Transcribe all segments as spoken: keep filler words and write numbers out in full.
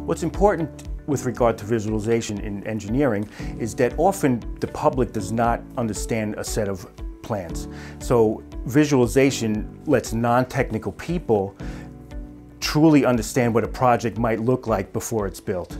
What's important with regard to visualization in engineering is that often the public does not understand a set of plans. So visualization lets non-technical people truly understand what a project might look like before it's built.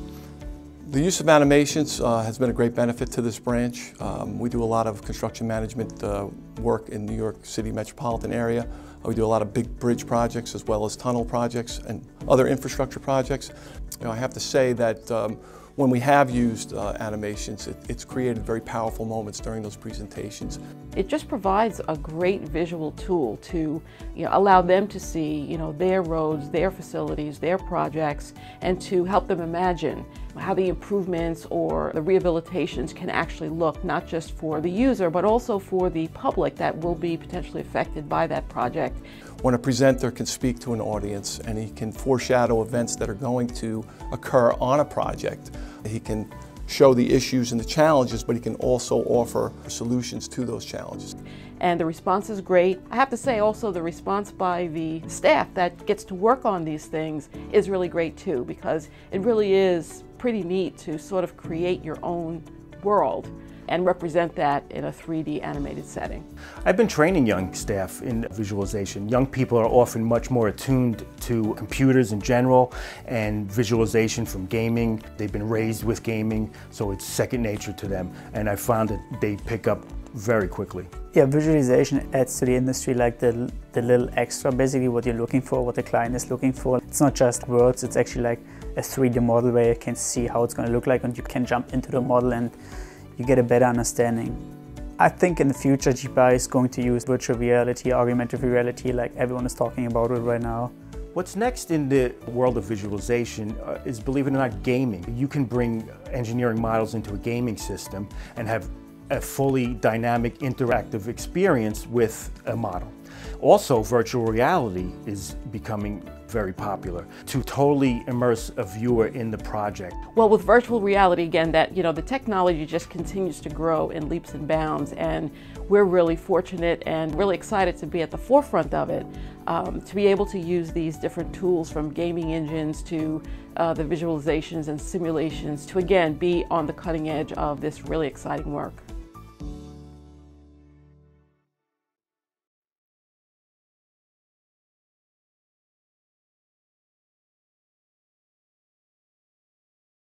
The use of animations uh, has been a great benefit to this branch. Um, we do a lot of construction management uh, work in New York City metropolitan area. Uh, we do a lot of big bridge projects as well as tunnel projects and other infrastructure projects. You know, I have to say that um, when we have used uh, animations, it, it's created very powerful moments during those presentations. It just provides a great visual tool to you know, allow them to see you know, their roads, their facilities, their projects, and to help them imagine how the improvements or the rehabilitations can actually look, not just for the user, but also for the public that will be potentially affected by that project. When a presenter can speak to an audience and he can foreshadow events that are going to occur on a project, he can show the issues and the challenges, but he can also offer solutions to those challenges. And the response is great. I have to say also the response by the staff that gets to work on these things is really great too, because it really is pretty neat to sort of create your own world and represent that in a three D animated setting. I've been training young staff in visualization. Young people are often much more attuned to computers in general and visualization from gaming. They've been raised with gaming, so it's second nature to them, and I found that they pick up very quickly. Yeah, visualization adds to the industry like the, the little extra, basically what you're looking for, what the client is looking for. It's not just words, it's actually like a three D model where you can see how it's going to look like and you can jump into the model and you get a better understanding. I think in the future G P I is going to use virtual reality, augmented reality, like everyone is talking about it right now. What's next in the world of visualization uh, is, believe it or not, gaming. You can bring engineering models into a gaming system and have a fully dynamic, interactive experience with a model. Also, virtual reality is becoming very popular to totally immerse a viewer in the project. Well, with virtual reality, again, that you know the technology just continues to grow in leaps and bounds, and we're really fortunate and really excited to be at the forefront of it, um, to be able to use these different tools from gaming engines to uh, the visualizations and simulations to again be on the cutting edge of this really exciting work.